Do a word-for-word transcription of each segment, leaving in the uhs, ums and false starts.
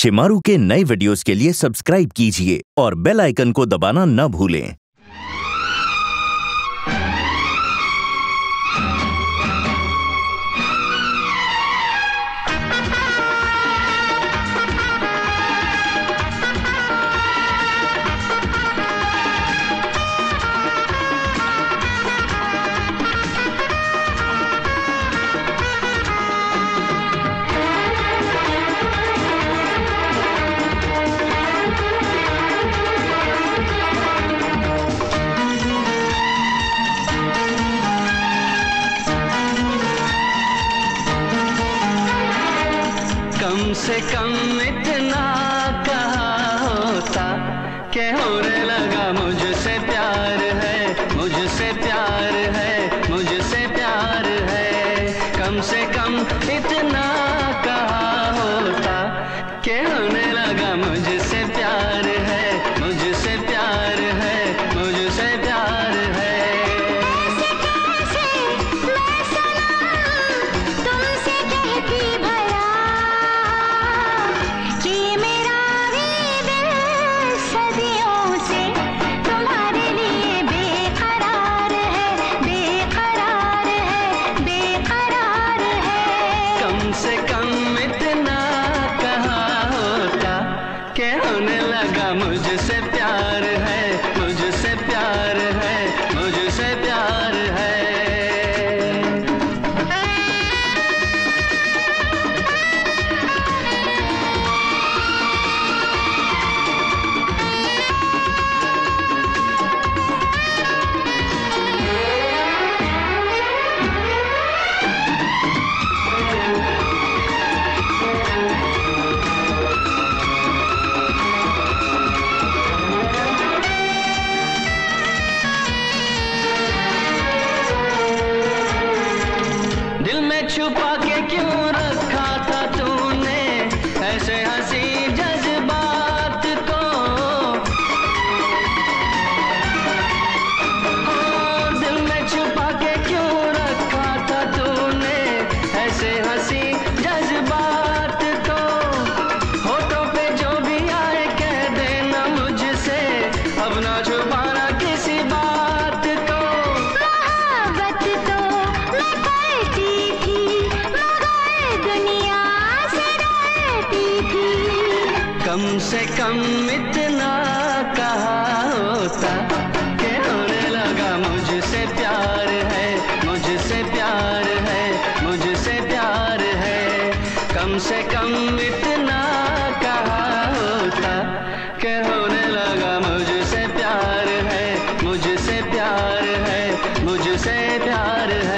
शिमारू के नए वीडियोस के लिए सब्सक्राइब कीजिए और बेल आइकन को दबाना न भूलें। कम से कम इतना कहा होता कि होने लगा मुझसे प्यार है, मुझसे प्यार है, मुझसे प्यार है। कम से कम इतना कहा होता कि होने लगा मुझसे प्यार है, मुझसे प्यार है, मुझसे प्यार है। ऐसे कैसे मैं सनम तुमसे कहती भला कि मेरा भी दिल सदियों से तुम्हारे लिए बेकरार है, बेकरार है, बेकरार है। कम से कम इतना कहा होता कि होने लगा मुझसे प्यार है, मुझसे प्यार है, मुझसे प्यार है। दिल में छुपा के क्यों रखा था तूने ऐसे हंसी जज्बात को? ओ, दिल में छुपा के क्यों रखा था तूने ऐसे हंसी जज्बात को? होठों पे जो भी आए कह देना मुझसे, अब ना छुपाना किसी बात को। मोहब्बत तो मैं करती थी मगर दुनिया से डरती थी। कम से कम इतना कहा होता कि होने लगा मुझसे प्यार है, मुझसे प्यार है, मुझसे प्यार है। कम से कम इतना कहा होता कि होने लगा मुझसे प्यार है, मुझसे प्यार है, मुझसे प्यार है।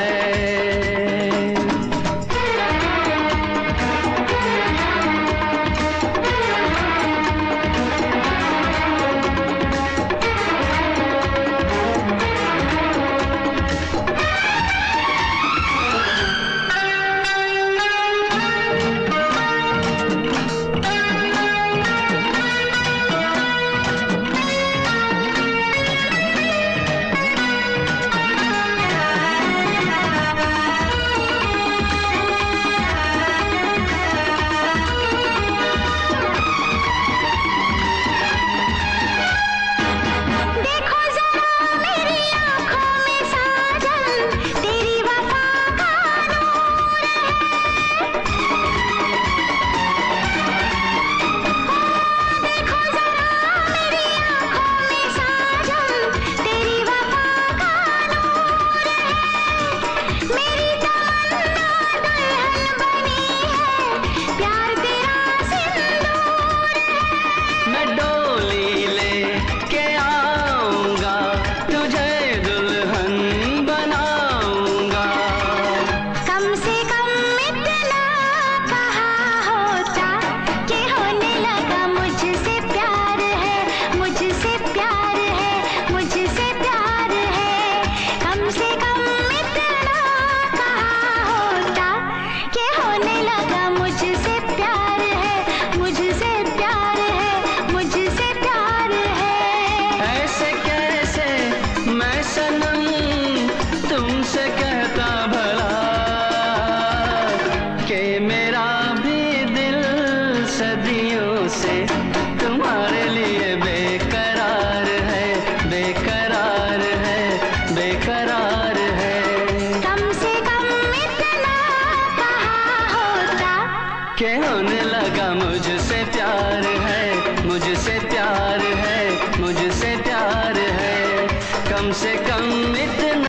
से तुम्हारे लिए बेकरार है, बेकरार है, बेकरार है। कम से कम इतना कहा होता के होने लगा मुझसे प्यार है, मुझसे प्यार है, मुझसे प्यार है। कम से कम इतना